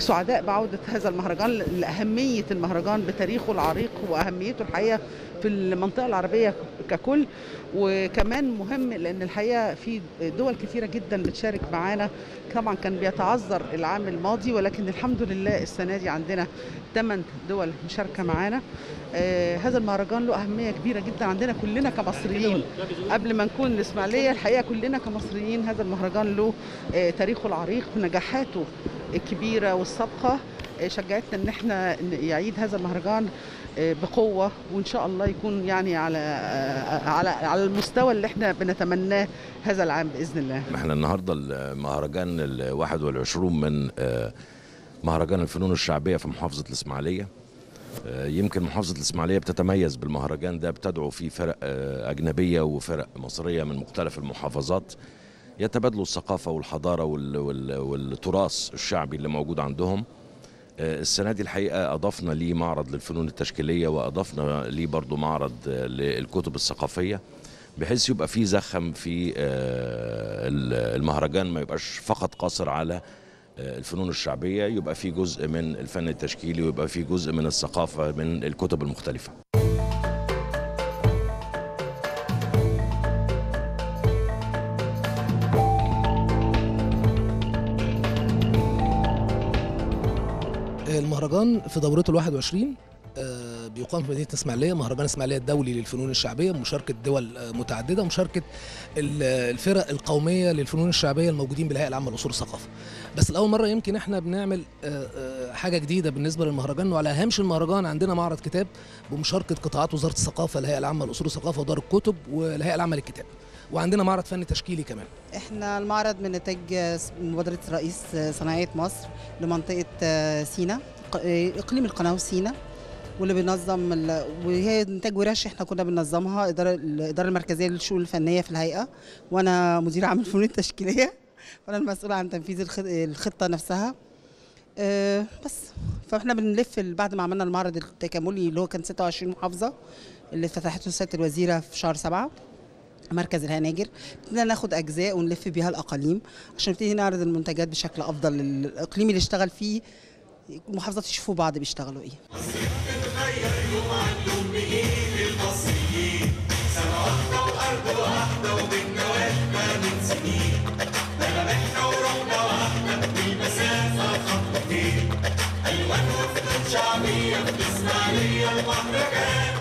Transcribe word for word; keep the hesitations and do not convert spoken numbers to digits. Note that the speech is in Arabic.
سعداء بعودة هذا المهرجان لأهمية المهرجان بتاريخه العريق وأهميته الحقيقة في المنطقة العربية ككل. وكمان مهم لأن الحقيقة في دول كثيرة جدا بتشارك معانا. طبعا كان بيتعذر العام الماضي، ولكن الحمد لله السنة دي عندنا ثمان دول مشاركة معانا. آه هذا المهرجان له أهمية كبيرة جدا عندنا كلنا كمصريين. قبل ما نكون الإسماعيلية الحقيقة كلنا كمصريين هذا المهرجان له آه تاريخه العريق ونجاحاته الكبيرة والسابقة آه شجعتنا إن احنا يعيد هذا المهرجان آه بقوة، وإن شاء الله يكون يعني على آه على على المستوى اللي احنا بنتمناه هذا العام بإذن الله. احنا النهارده المهرجان الواحد والعشرون من آه مهرجان الفنون الشعبية في محافظة الإسماعيلية. يمكن محافظة الإسماعيلية بتتميز بالمهرجان ده، بتدعو فيه فرق أجنبية وفرق مصرية من مختلف المحافظات يتبادلوا الثقافة والحضارة والتراث الشعبي اللي موجود عندهم. السنة دي الحقيقة أضفنا ليه معرض للفنون التشكيلية، وأضفنا ليه برضو معرض للكتب الثقافية، بحيث يبقى فيه زخم في المهرجان، ما يبقاش فقط قاصر على الفنون الشعبية، يبقى في جزء من الفن التشكيلي ويبقى في جزء من الثقافة من الكتب المختلفة. المهرجان في دورته الواحد وعشرين بيقام في مدينة الإسماعيلية، مهرجان الإسماعيلية الدولي للفنون الشعبية، مشاركة دول متعددة ومشاركة الفرق القومية للفنون الشعبية الموجودين بالهيئة العامة لأصول الثقافة. بس لأول مرة يمكن احنا بنعمل حاجة جديدة بالنسبة للمهرجان، وعلى هامش المهرجان عندنا معرض كتاب بمشاركة قطاعات وزارة الثقافة، الهيئة العامة لأصول الثقافة ودار الكتب والهيئة العامة للكتاب، وعندنا معرض فن تشكيلي كمان. احنا المعرض من نتاج مبادرة رئيس صناعية مصر لمنطقة سيناء، إقليم القناة وسيناء، واللي بينظم ال... وهي انتاج ورش احنا كنا بننظمها الاداره الاداره المركزيه للشؤون الفنيه في الهيئه، وانا مدير عام الفنون التشكيليه، وانا المسؤوله عن تنفيذ الخطه نفسها. أه بس فاحنا بنلف بعد ما عملنا المعرض التكاملي اللي هو كان ستة وعشرين محافظه اللي فتحته سياده الوزيره في شهر سبعة مركز الهناجر، بدنا ناخد اجزاء ونلف بيها الاقاليم عشان نبتدي نعرض المنتجات بشكل افضل للاقليم اللي اشتغل فيه، المحافظات يشوفوا بعض بيشتغلوا ايه. شعبية في الإسماعيلية المهرجان.